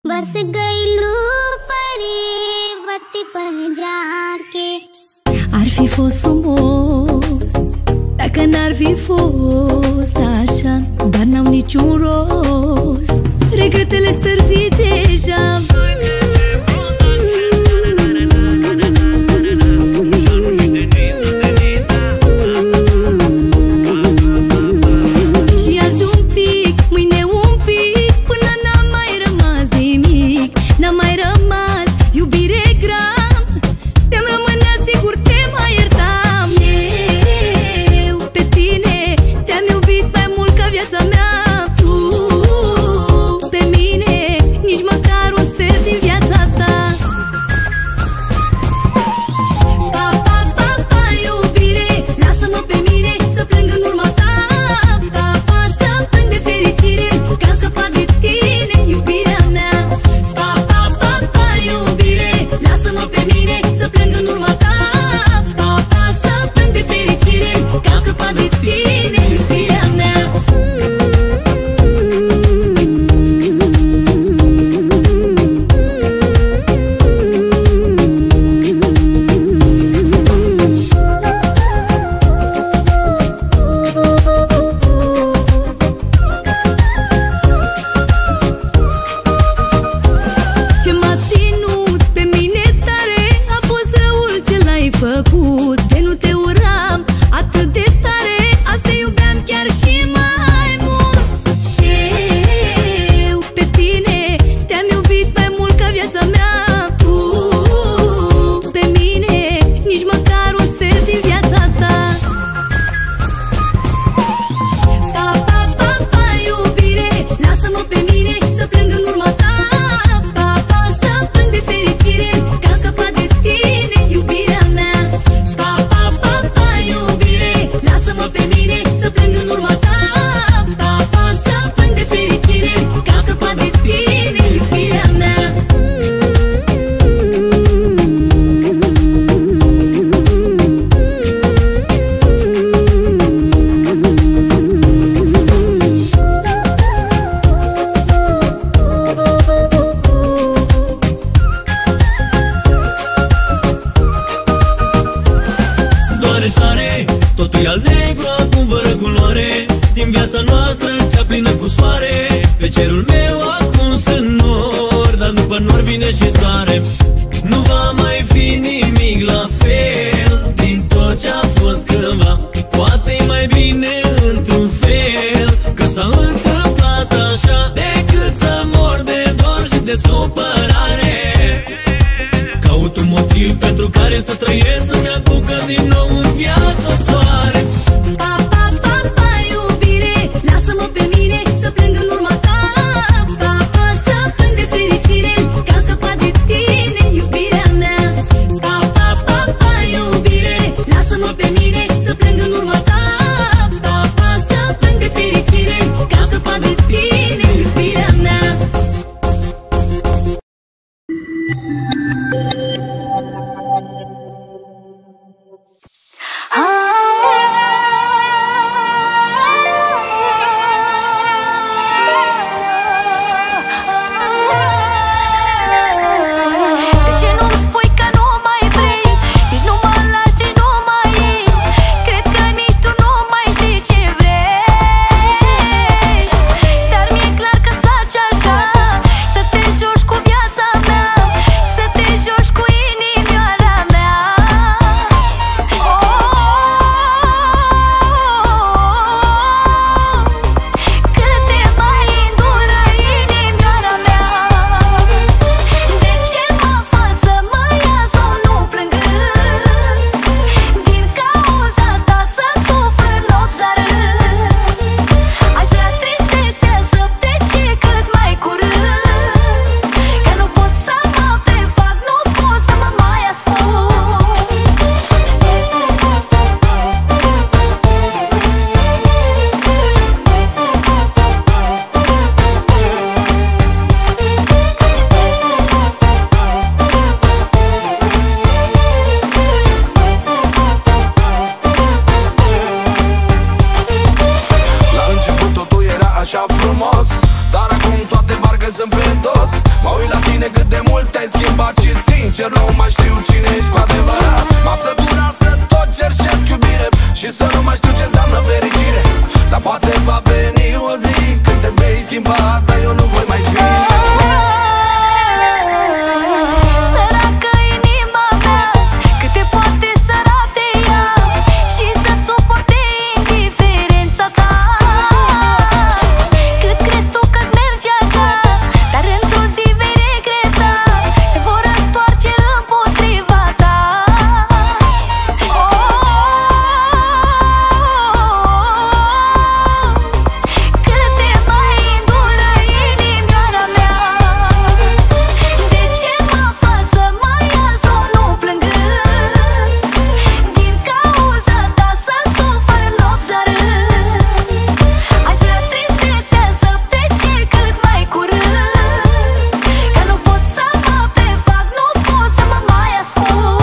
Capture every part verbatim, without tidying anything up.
बस गई लू परिवती पर जाके. Ar fi fost frumos dacă n-ar fi fost așa, dar n-au niciun rost, regretele stârzi deja. Și azi un pic, mâine un pic, până n-a mai rămas nimic. N-a mai rămas iubire gram, te-mi rămânea sigur te mai iertam. Eu pe tine te-am iubit mai mult ca viața mea. Tu pe mine nici măcar un sfert din viața ta. Pa, pa, pa, pa, iubire, lasă-mă pe mine să plâng în urma ta. Pa, pa, să plâng de fericire că am scăpat de tine, iubirea mea. Pa, pa, pa, pa, iubire, lasă-mă pe mine să plâng în urma ta. Pa, pa, să plâng de fericire că am scăpat de tine, iubirea mea. Ce m-a ținut pe mine tare a fost răul ce l-ai făcut. De nu te uram atât de tare, azi te iubeam chiar și mai mult. Eu pe tine te-am iubit mai mult ca viața mea. Tu pe mine nici măcar un sfert din viața ta. Pa, pa, pa, pa, iubire, lasă-mă pe mine să plâng în urma ta. Pa, pa, să plâng de fericire că am scăpat de tine, iubirea mea. Pa, pa, pa, pa, iubire, lasă-mă pe mine să plâng în urma ta. Pa, pa, să plâng de fericire că am scăpat de tine, iubirea mea. Doare tare, totul e al negru, acum fără culoare. Din viața noastră cea plină cu soare. Pe cerul meu acum sunt nori, dar după nori vine și soare. Nu va mai fi nimic la fel din tot ce-a fost cândva. Poate-i mai bine într-un fel că s-a întâmplat așa, decât să mor de dor și de supărare. Caut un motiv pentru care să trăiesc, să-mi aducă din nou în viață soare. Pa, pa, pa, pa, iubire, lasă-mă pe mine să plâng în urma ta. Pa, pa, să plâng de fericire că am scăpat de tine, iubirea mea. Pa, pa, pa, pa, iubire, lasă-mă pe mine să plâng în urma ta. Pa, pa, să plâng de fericire că am scăpat de tine, iubirea mea. De ce nu-mi spui că nu mai vrei? Nici nu mă lași, nici nu mai iei. Cred că nici tu nu mai știi ce vrei. Dar mi-e clar că-ți place așa, să te joci cu viața mea, să te joci cu inimioara mea. Cât te mai îndură inimioara mea. De ce mă fac să mă ia somnul plângând? Din cauza ta să sufăr nopți la rând. Aș vrea tristețea să plece cât mai curând, că nu pot să mă prefac, nu pot să mă mai ascund. La început totul era așa frumos, dar acum toate parcă sunt pe dos. Mă uit la tine cât de mult te-ai schimbat și sincer nu mai știu cine ești cu adevărat. M-a săturat să tot cerșesc iubire și să nu mai știu ce înseamnă fericire. Dar poate va veni o zi când te vei schimba, dar eu nu voi mai fi. Săracă inima mea, cât te poate să rate ea și să suporte indiferența ta. Cât crezi tu că-ți merge așa, dar într-o zi vei regreta, se vor întoarce împotriva ta. Oh, cât te mai îndură inimioara mea, de ce mă fac să mai ia somnul plângând? Din cauza ta să sufăr nopți la rând. Aș vrea tristețea să plece cât mai curând, că nu pot să mă prefac, nu pot să mă mai ascund.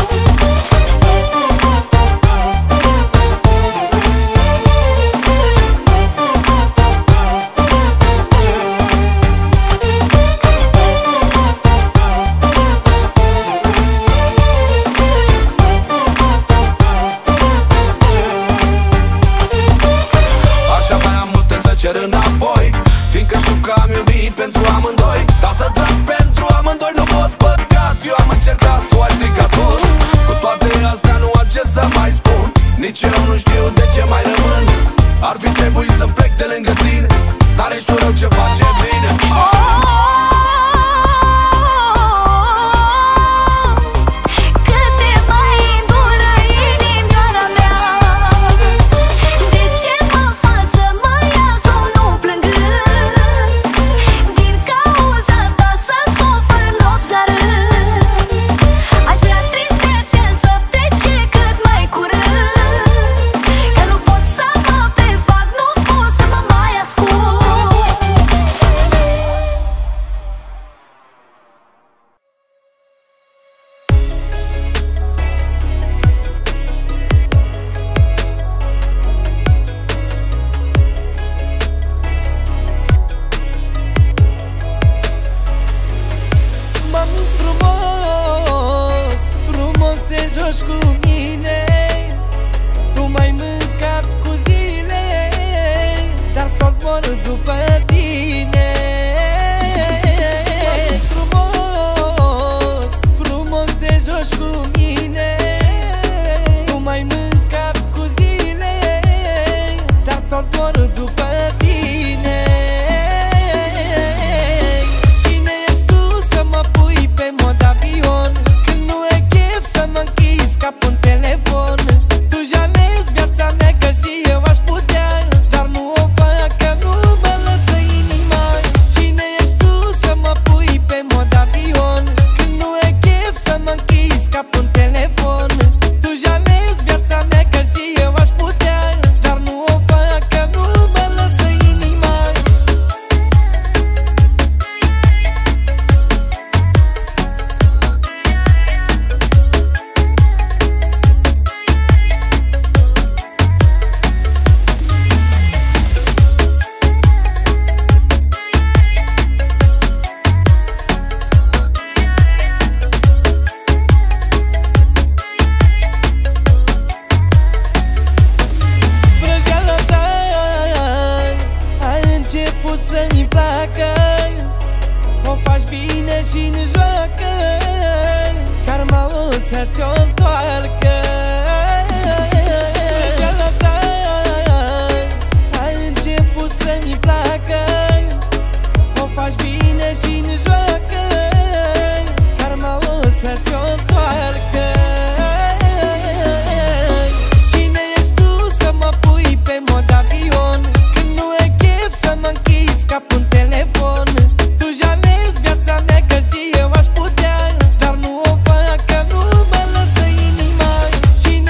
Așa mai am multe să cer înapoi, fiindcă știu că am iubit pentru amândoi. Dar să trag pentru amândoi nu pot, păcat. Eu am încercat, tu ai stricat tot. Cu toate astea nu am ce să mai spun, nici eu nu știu de ce mai rămân. Ar fi trebuit să plec de lângă tine, dar ești tu rău ce face bine. Cât te mai îndură inimioara mea, de ce mă fac să mai ia somnul plângând? Din cauza ta să sufăr nopți la rând. Aș vrea tristețea să plece cât mai curând, că nu pot să mă prefac, nu pot să mă mai ascund. Mă minți frumos, frumos te joci cu mine. Tu m-ai mâncat cu zile, dar tot mor după tine. Mă minți frumos, frumos te joci cu mine. Tu m-ai mâncat cu zile, dar tot mor după tine. Cine ești tu să mă pui pe mod avion, când nu e chef să mă închizi ca pe un telefon? Tu jalezi viața mea că și eu aș putea, dar nu o fac că nu mă lasă inima. Cine ești tu să mă pui pe mod avion, când nu e chef să mă închizi ca pe un telefon? Tu jalezi viața mea că și eu aș putea, dar nu o fac că nu mă lasă inima. Vrăjeala ta a început să-mi placă, o faci bine și-n joacă, karma o să-ți-o întoarcă. Vrăjeala ta a început să-mi placă, o faci bine și-n joacă, karma o să-ți-o întoarcă. Cine ești tu să mă pui pe mod avion, când nu e chef să mă închizi ca pe un telefon? Tu jalezi viața mea că și eu aș putea, dar nu o fac că nu mă lasă inima. Cine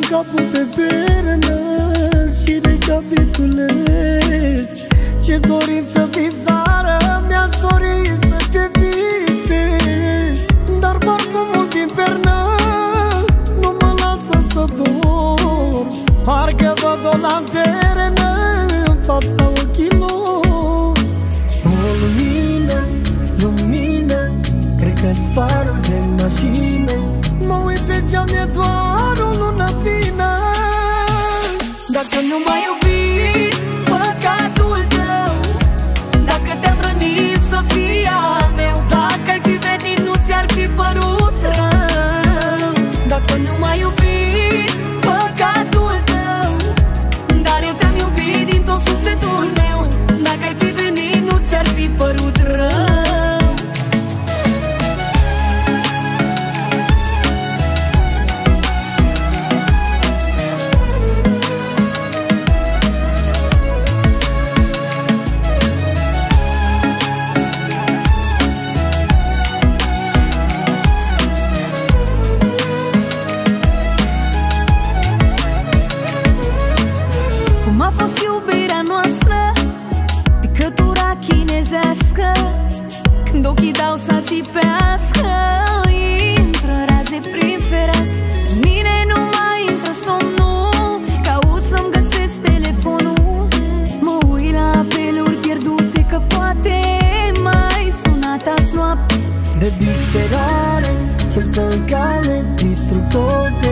capul pe pernă și recapitulez ce dorință bizară mi-aș dori să te visez. Dar parfumul din pernă nu mă lasă să dorm. Parcă văd o lanternă în fața ochilor. O lumină, lumină, cred că-s farul de mașină. Mă uit pe geam, e doar o lună plină. Dacă nu m-ai iubit, păcatul tău. Dacă te-am rănit, să fii al meu. Dacă ai fi venit, nu ți-ar fi părut rău. Dacă nu m-ai iubit, păcatul tău. Dar eu te-am iubit din tot sufletul meu. Dacă ai fi venit, nu ți-ar fi părut rău. Cum a fost iubirea noastră, picătura chinezească, când ochii dau să țipească, intră raze prin fereastră. În mine nu mai intră somnul, caut să-mi găsesc telefonul. Mă uit la apeluri pierdute, că poate mai sunat azi noapte. De disperare ce-mi stă în cale, distrug tot de